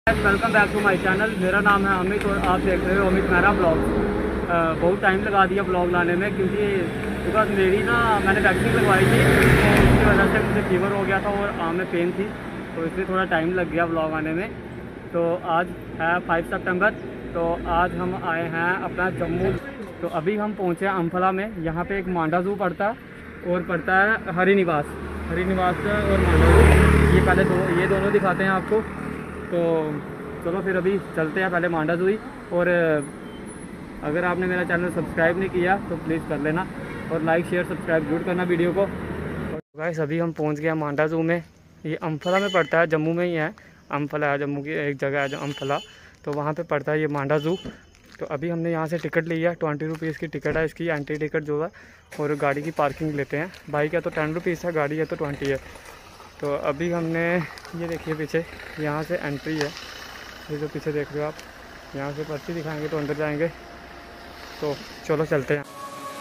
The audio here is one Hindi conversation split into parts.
Welcome back to my channel. मेरा नाम है अमित और आप देख रहे हो अमित मेरा ब्लॉग। बहुत टाइम लगा दिया ब्लॉग लाने में क्योंकि बिकॉज मैंने वैक्सीन लगवाई थी तो उसकी वजह से मुझे फीवर हो गया था और आँख में पेन थी, तो इसलिए थोड़ा टाइम लग गया ब्लॉग आने में। तो आज है 5 सितंबर, तो आज हम आए हैं अपना जम्मू। तो अभी हम पहुँचे हैं अम्फला में। यहाँ पे एक मांडा ज़ू पड़ता है और पड़ता है हरी निवास और मांडा ज़ू। ये पहले ये दोनों दिखाते हैं आपको। तो चलो फिर अभी चलते हैं पहले मांडा ज़ू ही। और अगर आपने मेरा चैनल सब्सक्राइब नहीं किया तो प्लीज़ कर लेना और लाइक शेयर सब्सक्राइब जरूर करना वीडियो को। गाइस अभी हम पहुंच गए मांडा ज़ू में। ये अम्फला में पड़ता है, जम्मू में ही है। अम्फला है जम्मू की एक जगह है जो अम्फला, तो वहाँ पे पड़ता है ये मांडा ज़ू। तो अभी हमने यहाँ से टिकट ली है, 20 रुपीज़ की टिकट है इसकी, एंट्री टिकट जो है। और गाड़ी की पार्किंग लेते हैं। बाइक है तो 10 रुपीज़ है, गाड़ी है तो 20 है। तो अभी हमने ये देखिए पीछे यहाँ से एंट्री है, ये जो पीछे देख रहे हो आप, यहाँ से पर्ची दिखाएंगे तो अंदर जाएंगे। तो चलो चलते हैं।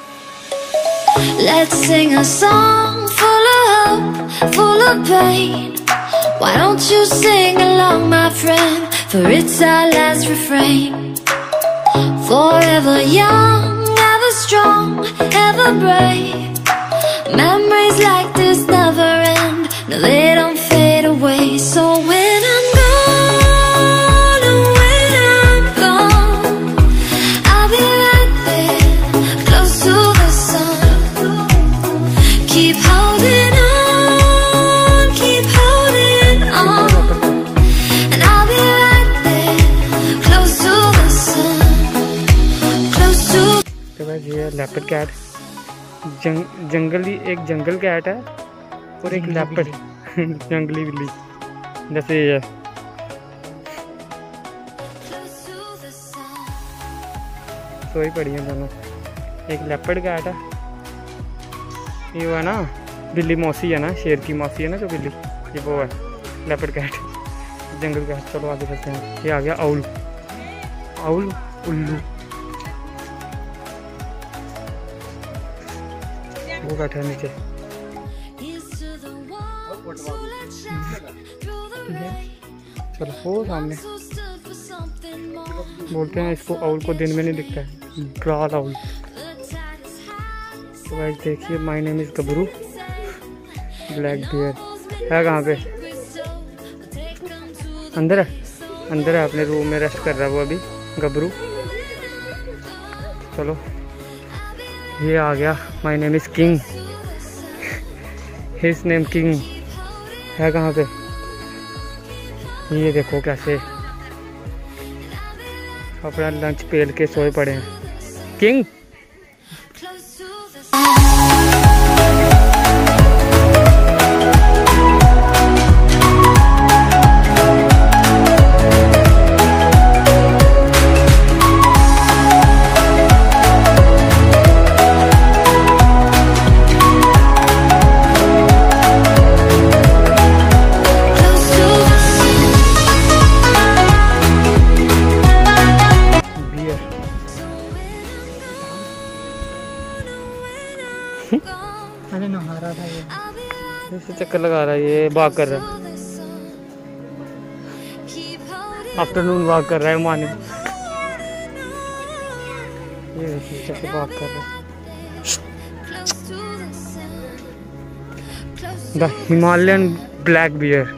Let's sing a song full of hope, full of pain. Why don't you sing along, my friend? For it's our last refrain. Forever young, ever strong, ever brave. Memories like this never end. No, they don't fade away. So when I'm gone, oh, when I'm gone, I'll be right there, close to the sun. Keep holding on, and I'll be right there, close to the sun, close to. तो भाई ये लेपर्ड कैट, जंगली एक जंगल कैट है और एक लेपर्ड जंगली बिल्ली जैसे ये। सोई पड़ी है दोनों। एक लेपर्ड कैट है, ये वो है ना बिल्ली मौसी है ना, शेर की मौसी है ना जो बिल्ली, ये वो है लेपर्ड कैट, जंगल कैट। चलो आगे चलते हैं। ये आ गया आउल, उल्लू, वो बैठा है नीचे। चलो वो सामने बोलते हैं इसको, आउल को दिन में नहीं दिखता है, ब्राल आउल। तो गाइस देखिए, my name is Gabru, black bear है। कहाँ पे? अंदर है अपने रूम में रेस्ट कर रहा है वो अभी, गबरू। चलो ये आ गया, my name is King, his name King है। कहाँ पे? ये देखो कैसे अपना लंच पेल के सोए पड़े हैं। किंग अरे नहा रहा था ये, ऐसे चक्कर लगा रहा है, ये वॉक कर रहा है, आफ्टरनून वॉक कर रहा है माने। ये देखिए कैसे वॉक कर रहा है। The Himalayan black bear.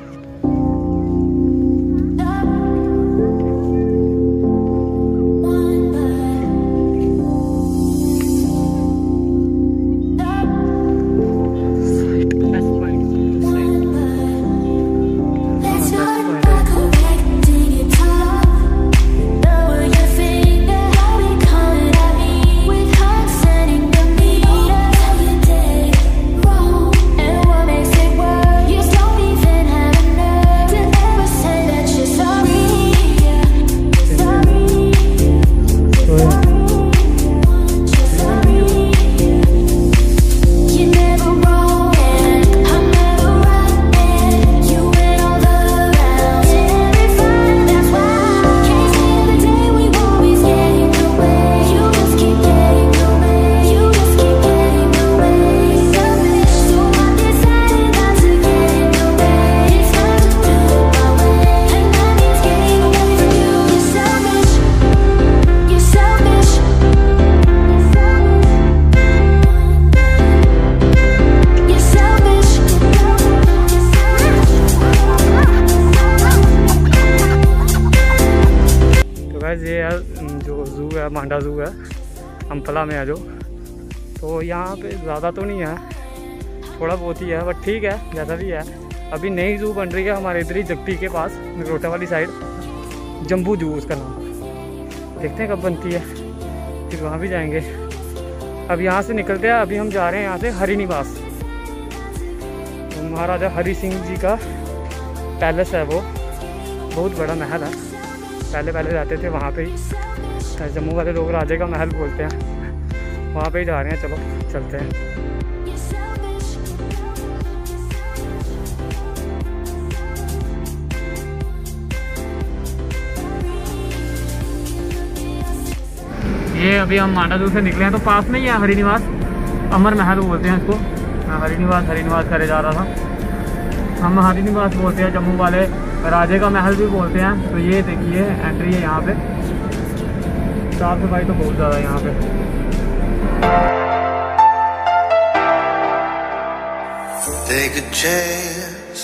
है जो ज़ू है, मांडा ज़ू है, अम्पला में है जो। तो यहाँ पे ज़्यादा तो नहीं है, थोड़ा बहुत ही है, बट ठीक है जैसा भी है। अभी नई ज़ू बन रही है हमारे इधर ही जगती के पास, नगरोटा वाली साइड, जम्बू ज़ू उसका नाम। देखते हैं कब बनती है, फिर वहाँ भी जाएंगे। अब यहाँ से निकलते हैं, अभी हम जा रहे हैं यहाँ से हरि निवास। तो महाराजा हरि सिंह जी का पैलेस है वो, बहुत बड़ा महल है। पहले रहते थे वहाँ पे ही, जम्मू वाले लोग राजे का महल बोलते हैं, वहाँ पे ही जा रहे हैं। चलो चलते हैं। ये अभी हम मांडा ज़ू से निकले हैं, तो पास में ही है हरि निवास, अमर महल बोलते हैं इसको। मैं हरि निवास करे जा रहा था। हम हरि निवास बोलते हैं, जम्मू वाले राजे का महल भी बोलते हैं। तो ये देखिए एंट्री है यहाँ पे, साफ सफाई तो बहुत ज़्यादा है यहाँ पे। Take a chance,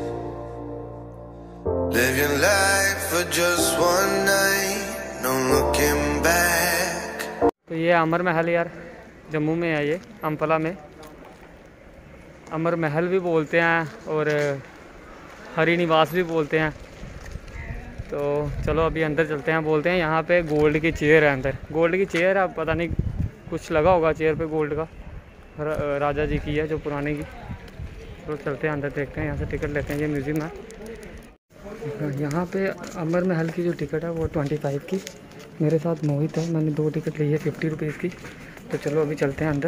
live your life for just one night, no looking back. तो ये अमर महल यार जम्मू में है, ये अम्पला में अमर महल भी बोलते हैं और हरि निवास भी बोलते हैं। तो चलो अभी अंदर चलते हैं। बोलते हैं यहाँ पे गोल्ड की चेयर है, अंदर गोल्ड की चेयर है, पता नहीं कुछ लगा होगा चेयर पे गोल्ड का, राजा जी की है जो पुराने की। तो चलते हैं अंदर, देखते हैं, यहाँ से टिकट लेते हैं। ये म्यूज़ियम है। यहाँ पे अमर महल की जो टिकट है वो 25 की। मेरे साथ मोहित है, मैंने 2 टिकट ली है 50 रुपीज़ की। तो चलो अभी चलते हैं अंदर।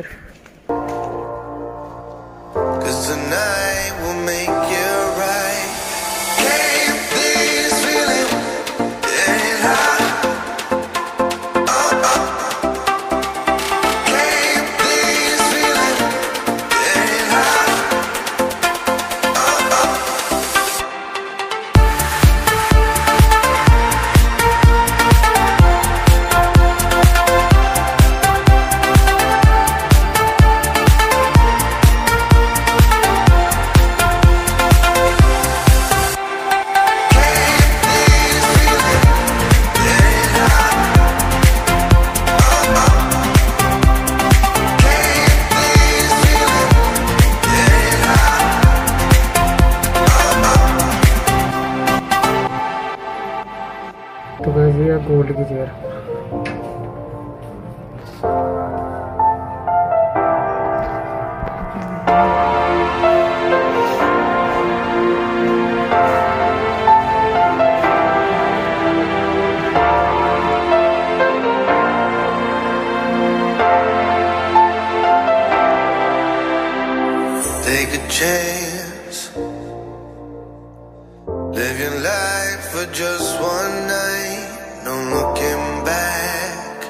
तो वैसे ये गोल्ड की chair. Take a chance, live your life for just one night, no looking back,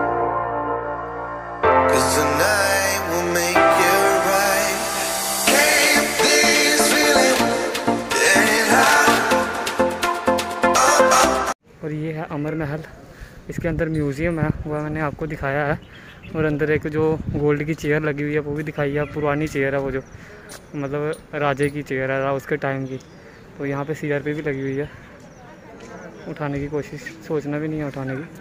'cause tonight will make you right. Keep this feeling, let it out. और ये है अमर महल, इसके अंदर म्यूज़ियम है, वह मैंने आपको दिखाया है। और अंदर एक जो गोल्ड की चेयर लगी हुई है वो भी दिखाई है, पुरानी चेयर है वो, जो मतलब राजे की चेयर है उसके टाइम की। तो यहाँ पे CRP भी लगी हुई है, उठाने की कोशिश, सोचना भी नहीं है उठाने की।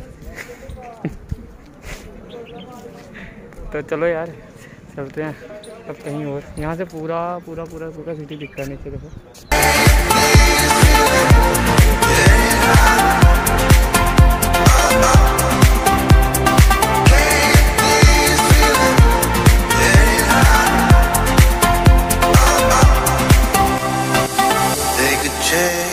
तो चलो यार चलते हैं अब कहीं और। यहाँ से पूरा सिटी दिख रहा है नीचे देखो। Take a chance.